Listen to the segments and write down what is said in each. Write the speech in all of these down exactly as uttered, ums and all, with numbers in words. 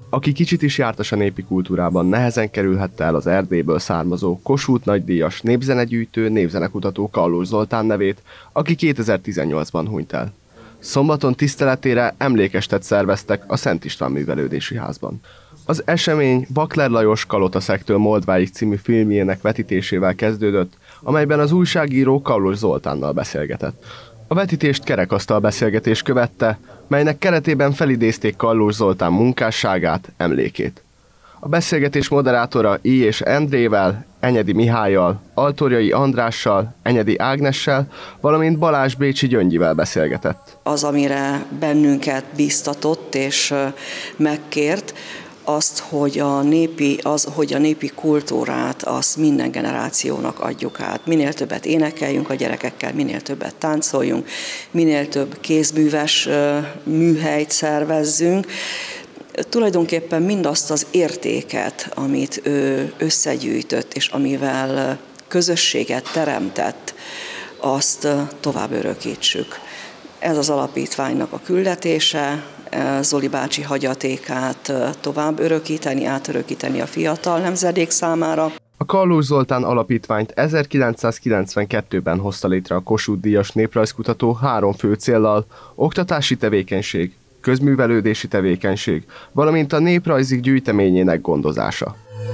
Aki kicsit is jártas a népi kultúrában, nehezen kerülhette el az Erdélyből származó Kossuth nagydíjas népzenegyűjtő, népzenekutató Kallós Zoltán nevét, aki kétezer-tizennyolcban hunyt el. Szombaton tiszteletére emlékestet szerveztek a Szent István Művelődési Házban. Az esemény Bakler Lajos Kalotaszektől Moldváig című filmjének vetítésével kezdődött, amelyben az újságíró Kallós Zoltánnal beszélgetett. A vetítést kerekasztal beszélgetés követte, melynek keretében felidézték Kallós Zoltán munkásságát, emlékét. A beszélgetés moderátora I. és Endrével, Enyedi Mihályal, Altorjai Andrással, Enyedi Ágnessel, valamint Balázs Bécsi Gyöngyivel beszélgetett. Az, amire bennünket bíztatott és megkért, azt, hogy a népi, az, hogy a népi kultúrát azt minden generációnak adjuk át. Minél többet énekeljünk a gyerekekkel, minél többet táncoljunk, minél több kézműves műhelyt szervezzünk. Tulajdonképpen mindazt az értéket, amit ő összegyűjtött, és amivel közösséget teremtett, azt tovább örökítsük. Ez az alapítványnak a küldetése, Zoli bácsi hagyatékát tovább örökíteni, átörökíteni a fiatal nemzedék számára. A Kallós Zoltán alapítványt ezerkilencszázkilencvenkettőben hozta létre a Kossuth-díjas néprajzkutató három fő céllal: oktatási tevékenység, közművelődési tevékenység, valamint a néprajzik gyűjteményének gondozása.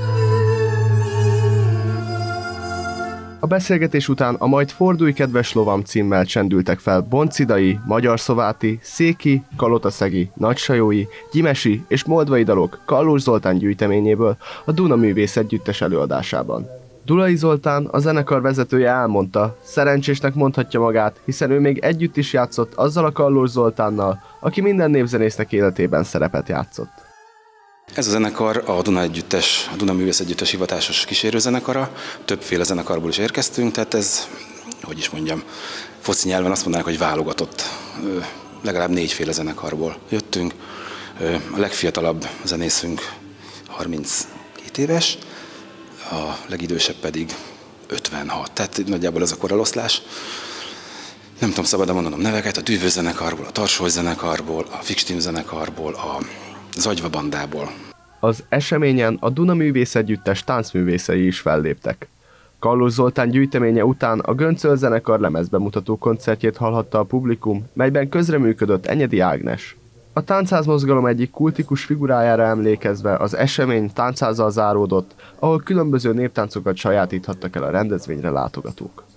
A beszélgetés után a Majd fordulj kedves lovam címmel csendültek fel Boncidai, Magyar-Szováti, Széki, Kalotaszegi, Nagysajói, Gyimesi és Moldvai dalok Kallós Zoltán gyűjteményéből a Duna Művész Együttes előadásában. Dulai Zoltán, a zenekar vezetője elmondta, szerencsésnek mondhatja magát, hiszen ő még együtt is játszott azzal a Kallós Zoltánnal, aki minden népzenésznek életében szerepet játszott. Ez a zenekar a Duna Együttes, a Duna Művész Együttes hivatásos kísérőzenekara. Többféle zenekarból is érkeztünk, tehát ez, hogy is mondjam, foci nyelven azt mondanák, hogy válogatott. Legalább négyféle zenekarból jöttünk. A legfiatalabb zenészünk harminckét éves, a legidősebb pedig ötvenhat. Tehát nagyjából ez a koreloszlás. Nem tudom szabad mondanom neveket, a Tűvő zenekarból, a Tarsói zenekarból, a Fixteam zenekarból, a Zagyva bandából. Az eseményen a Duna Művész Együttes táncművészei is felléptek. Kallós Zoltán gyűjteménye után a Göncöl zenekar lemezbemutató koncertjét hallhatta a publikum, melyben közreműködött Enyedi Ágnes. A táncházmozgalom egyik kultikus figurájára emlékezve az esemény táncházzal záródott, ahol különböző néptáncokat sajátíthattak el a rendezvényre látogatók.